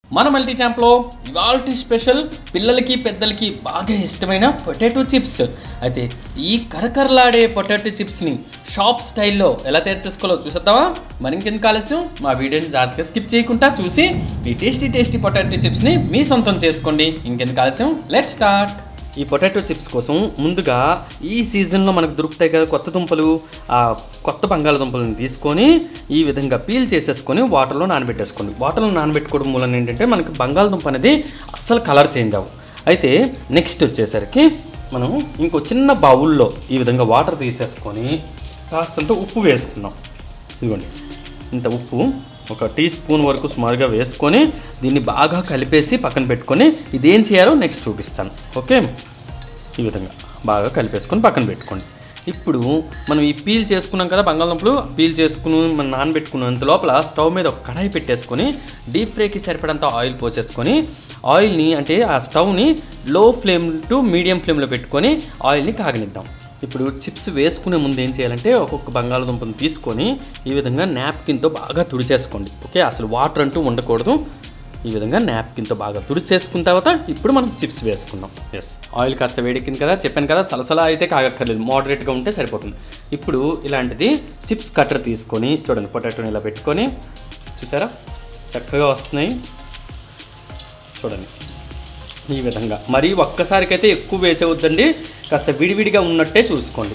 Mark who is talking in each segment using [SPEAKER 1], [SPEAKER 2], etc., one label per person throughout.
[SPEAKER 1] మన మల్టీ ఛాంప్లో ఇవాల్టి స్పెషల్ పిల్లలకి పెద్దలకి బాగా ఇష్టమైన పొటాటో చిప్స్. అయితే ఈ కరకరలాడే పొటాటో చిప్స్ని షాప్ స్టైల్లో ఎలా తయారు చేసుకోవాలో చూసేద్దామా? మరి ఇంకెందుకు ఆలస్యం, మా వీడియోని జాగ్రత్తగా స్కిప్ చేయకుండా చూసి ఈ టేస్టీ పొటాటో చిప్స్ని మీ సొంతం చేసుకోండి. ఇంకెందుకు ఆలస్యం, లెట్స్ స్టార్ట్. ఈ పొటాటో చిప్స్ కోసం ముందుగా ఈ సీజన్లో మనకు దొరుకుతాయి కదా కొత్త దుంపలు, ఆ కొత్త బంగాళదుంపలను తీసుకొని ఈ విధంగా పీల్ చేసేసుకొని వాటర్లో నానబెట్టేసుకోండి. వాటర్లో నానబెట్టుకోవడం మూలన ఏంటంటే మనకి బంగాళదుంప అనేది అస్సలు కలర్ చేంజ్ అవ్వదు. అయితే నెక్స్ట్ వచ్చేసరికి మనం ఇంకో చిన్న బౌల్లో ఈ విధంగా వాటర్ తీసేసుకొని కాస్తంత ఉప్పు వేసుకున్నాం. ఇదిగోండి ఇంత ఉప్పు, ఒక టీ స్పూన్ వరకు సుమారుగా వేసుకొని దీన్ని బాగా కలిపేసి పక్కన పెట్టుకొని ఇదేం చేయాలో నెక్స్ట్ చూపిస్తాను. ఓకే, ఈ విధంగా బాగా కలిపేసుకొని పక్కన పెట్టుకోండి. ఇప్పుడు మనం ఈ పీల్ చేసుకున్నాం కదా బంగాళదుంపలు, పీల్ చేసుకుని మనం నానబెట్టుకున్నంత లోపల స్టవ్ మీద ఒక కడాయి పెట్టేసుకొని డీప్ ఫ్రైకి సరిపడంత ఆయిల్ పోసేసుకొని ఆయిల్ని అంటే ఆ స్టవ్ని లో ఫ్లేమ్ టు మీడియం ఫ్లేమ్లో పెట్టుకొని ఆయిల్ని కాగనిద్దాం. ఇప్పుడు చిప్స్ వేసుకునే ముందు ఏం చేయాలంటే ఒక్కొక్క బంగాళదుంపను తీసుకొని ఈ విధంగా నాప్కిన్తో బాగా తుడిచేసుకోండి. ఓకే, అసలు వాటర్ అంటూ ఉండకూడదు. ఈ విధంగా నాప్కిన్తో బాగా తుడిచేసుకున్న తర్వాత ఇప్పుడు మనం చిప్స్ వేసుకుందాం. ఎస్, ఆయిల్ కాస్త వేడెక్కింది కదా, చెప్పాను కదా సలసలా అయితే కాగక్కర్లేదు, మోడరేట్గా ఉంటే సరిపోతుంది. ఇప్పుడు ఇలాంటిది చిప్స్ కట్టర్ తీసుకొని చూడండి, పొటాటోని ఇలా పెట్టుకొని చూసారా చక్కగా వస్తున్నాయి చూడండి. ఈ విధంగా మరి ఒక్కసారికైతే ఎక్కువ వేసేవద్దండి, కాస్త విడివిడిగా ఉన్నట్టే చూసుకోండి.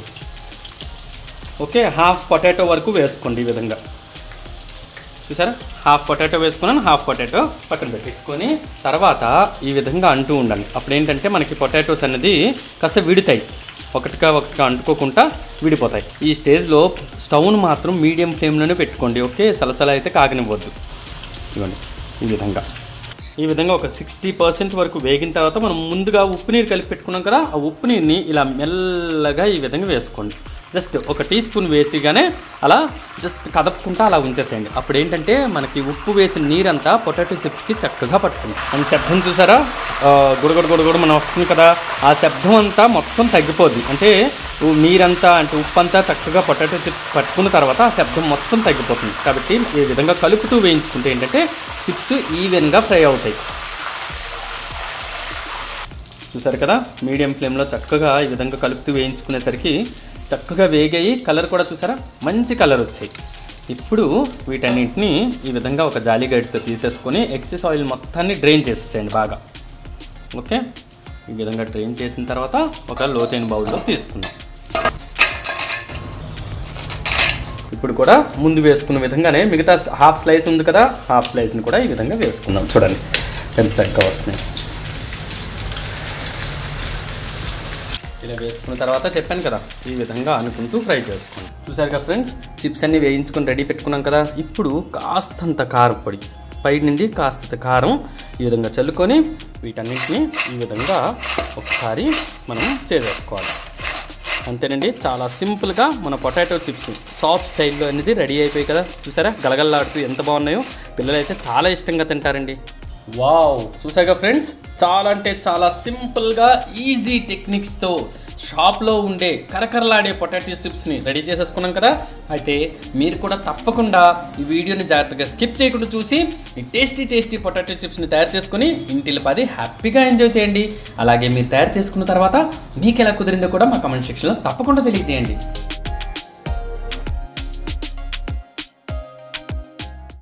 [SPEAKER 1] ఓకే, హాఫ్ పొటాటో వరకు వేసుకోండి. ఈ విధంగా చూసారా, హాఫ్ పొటాటో వేసుకున్నాను, హాఫ్ పొటాటో పక్కన పెట్టుకొని తర్వాత ఈ విధంగా అంటూ ఉండాలి. అప్పుడు ఏంటంటే మనకి పొటాటోస్ అనేది కాస్త విడుతాయి, ఒకటిగా అంటుకోకుండా విడిపోతాయి. ఈ స్టేజ్లో స్టవ్ను మాత్రం మీడియం ఫ్లేమ్లోనే పెట్టుకోండి. ఓకే, సలసల అయితే కాగనివ్వద్దు. ఇవ్వండి ఈ విధంగా ఒక 60% వరకు వేగిన తర్వాత మనం ముందుగా ఉప్పు నీరు కలిపి పెట్టుకున్నాం కదా, ఆ ఉప్పు నీరుని ఇలా మెల్లగా ఈ విధంగా వేసుకోండి. జస్ట్ ఒక టీ స్పూన్ వేసిగానే అలా జస్ట్ కదపకుండా అలా ఉంచేసేయండి. అప్పుడు ఏంటంటే మనకి ఉప్పు వేసిన నీరంతా పొటాటో చిప్స్కి చక్కగా పట్టుకుంది. మన శబ్దం చూసారా, గుడగుడ మనం వస్తుంది కదా, ఆ శబ్దం అంతా మొత్తం తగ్గిపోద్ది. అంటే నీరంతా అంటే ఉప్పు అంతా చక్కగా పొటాటో చిప్స్ పట్టుకున్న తర్వాత ఆ శబ్దం మొత్తం తగ్గిపోతుంది. కాబట్టి ఈ విధంగా కలుపుతూ వేయించుకుంటే ఏంటంటే చిప్స్ ఈవెన్గా ఫ్రై అవుతాయి. చూసారు కదా, మీడియం ఫ్లేమ్లో చక్కగా ఈ విధంగా కలుపుతూ వేయించుకునేసరికి చక్కగా వేగాయి. కలర్ కూడా చూసారా, మంచి కలర్ వచ్చాయి. ఇప్పుడు వీటన్నింటినీ ఈ విధంగా ఒక జాలీ గైడ్తో తీసేసుకొని ఎక్సెస్ ఆయిల్ మొత్తాన్ని డ్రైన్ చేసేసేయండి బాగా. ఓకే, ఈ విధంగా డ్రైన్ చేసిన తర్వాత ఒక లోతైన బౌల్లో తీసుకుందాం. ఇప్పుడు కూడా ముందు వేసుకున్న విధంగానే మిగతా హాఫ్ స్లైస్ ఉంది కదా, హాఫ్ స్లైస్ని కూడా ఈ విధంగా వేసుకుందాం. చూడండి ఎంత చక్కగా వస్తున్నాయి. ఇలా వేసుకున్న తర్వాత చెప్పాను కదా ఈ విధంగా అనుకుంటూ ఫ్రై చేసుకోండి. చూసారు కదా ఫ్రెండ్స్, చిప్స్ అన్నీ వేయించుకొని రెడీ పెట్టుకున్నాం కదా. ఇప్పుడు కాస్తంత కారం పొడి పై నుండి కాస్తంత కారం ఈ విధంగా చల్లుకొని వీటన్నింటినీ ఈ విధంగా ఒకసారి మనం చేసేసుకోవాలి. అంతేనండి, చాలా సింపుల్గా మన పొటాటో చిప్స్ సాఫ్ట్ స్టైల్లో అనేది రెడీ అయిపోయి కదా. చూసారా గలగల్లాడుతూ ఎంత బాగున్నాయో, పిల్లలైతే చాలా ఇష్టంగా తింటారండి. వావ్, చూసాగా ఫ్రెండ్స్, చాలా అంటే చాలా సింపుల్గా ఈజీ టెక్నిక్స్తో షాప్లో ఉండే కరకరలాడే పొటాటో చిప్స్ని రెడీ చేసేసుకున్నాం కదా. అయితే మీరు కూడా తప్పకుండా ఈ వీడియోని జాగ్రత్తగా స్కిప్ చేయకుండా చూసి ఈ టేస్టీ పొటాటో చిప్స్ని తయారు చేసుకుని ఇంటిలో 10 హ్యాపీగా ఎంజాయ్ చేయండి. అలాగే మీరు తయారు చేసుకున్న తర్వాత మీకు ఎలా కుదిరిందో కూడా మా కామెంట్ సెక్షన్లో తప్పకుండా తెలియజేయండి.